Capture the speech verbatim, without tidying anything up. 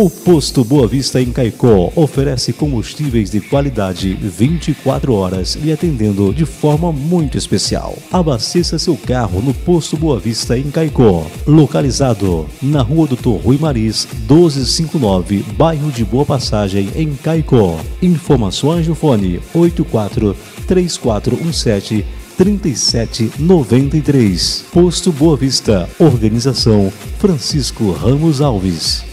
O Posto Boa Vista em Caicó oferece combustíveis de qualidade vinte e quatro horas e atendendo de forma muito especial. Abasteça seu carro no Posto Boa Vista em Caicó, localizado na Rua Doutor Rui Maris, doze cinquenta e nove, bairro de Boa Passagem, em Caicó. Informações no fone oito quatro três quatro um sete três sete nove três. Posto Boa Vista. Organização Francisco Ramos Alves.